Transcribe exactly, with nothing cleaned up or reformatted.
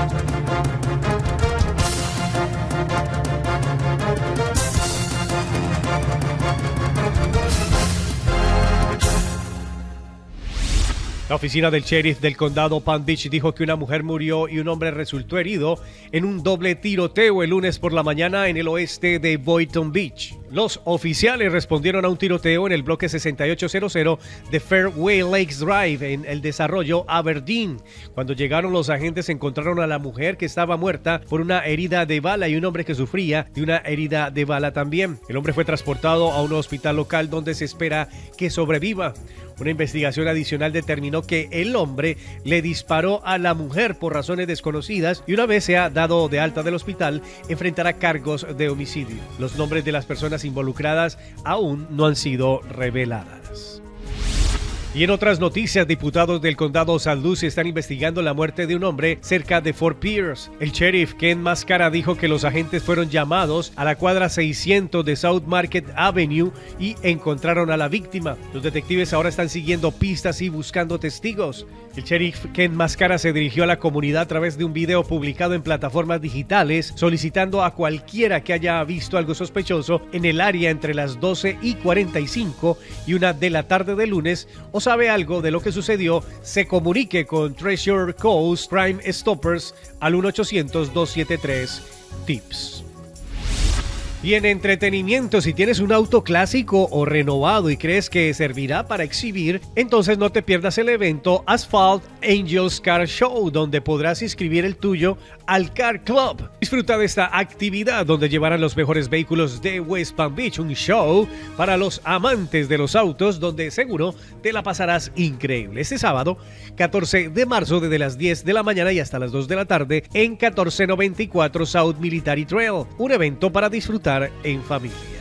La oficina del sheriff del condado Palm Beach dijo que una mujer murió y un hombre resultó herido en un doble tiroteo el lunes por la mañana en el oeste de Boynton Beach. Los oficiales respondieron a un tiroteo en el bloque sesenta y ocho cero de Fairway Lakes Drive en el desarrollo Aberdeen. Cuando llegaron, los agentes encontraron a la mujer que estaba muerta por una herida de bala y un hombre que sufría de una herida de bala también. El hombre fue transportado a un hospital local donde se espera que sobreviva. Una investigación adicional determinó que el hombre le disparó a la mujer por razones desconocidas y una vez sea dado de alta del hospital, enfrentará cargos de homicidio. Los nombres de las personas involucradas aún no han sido reveladas. Y en otras noticias, diputados del condado San Lucie están investigando la muerte de un hombre cerca de Fort Pierce. El sheriff Ken Mascara dijo que los agentes fueron llamados a la cuadra seiscientos de South Market Avenue y encontraron a la víctima. Los detectives ahora están siguiendo pistas y buscando testigos. El sheriff Ken Mascara se dirigió a la comunidad a través de un video publicado en plataformas digitales solicitando a cualquiera que haya visto algo sospechoso en el área entre las doce y cuarenta y cinco y una de la tarde del lunes o sabe algo de lo que sucedió, se comunique con Treasure Coast Crime Stoppers al uno ochocientos, dos siete tres, tips. Y en entretenimiento, si tienes un auto clásico o renovado y crees que servirá para exhibir, entonces no te pierdas el evento Asphalt Angels Car Show, donde podrás inscribir el tuyo al Car Club. Disfruta de esta actividad donde llevarán los mejores vehículos de West Palm Beach, un show para los amantes de los autos donde seguro te la pasarás increíble. Este sábado, catorce de marzo, desde las diez de la mañana y hasta las dos de la tarde en catorce noventa y cuatro South Military Trail, un evento para disfrutar en familia.